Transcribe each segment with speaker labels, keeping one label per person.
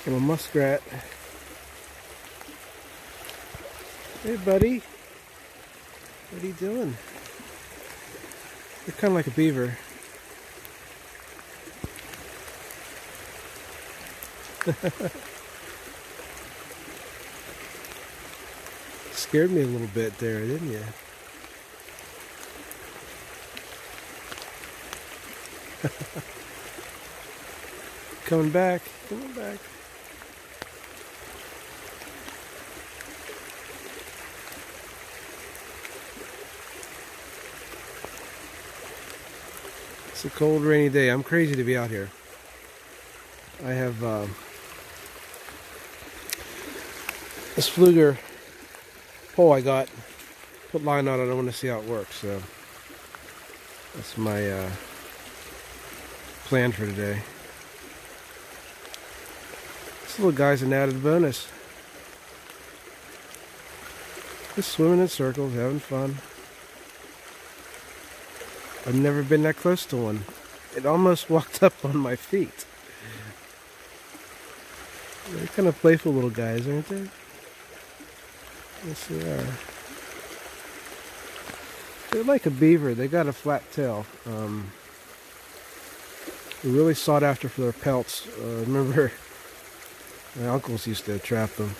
Speaker 1: I'm a muskrat. Hey, buddy. What are you doing? You're kind of like a beaver. Scared me a little bit there, didn't you? Coming back, coming back. It's a cold, rainy day. I'm crazy to be out here. I have this Pflueger pole I got. Put line on it. I want to see how it works. So that's my plan for today. This little guy's an added bonus. Just swimming in circles, having fun. I've never been that close to one. It almost walked up on my feet. They're kind of playful little guys, aren't they? Yes, they are. They're like a beaver. They got a flat tail. They're really sought after for their pelts. Remember, my uncles used to trap them.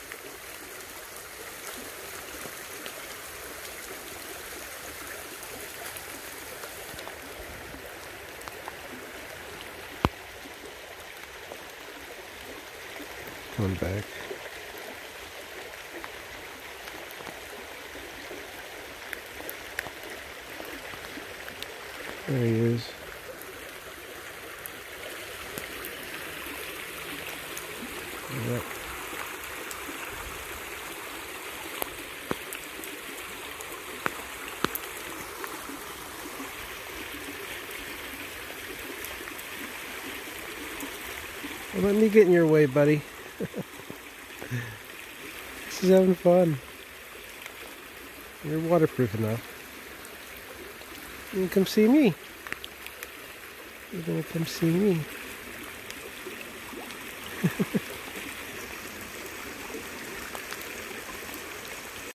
Speaker 1: Coming back. There he is. Yep. Well, let me get in your way, buddy. This is having fun. You're waterproof enough. You can come see me. You're gonna come see me.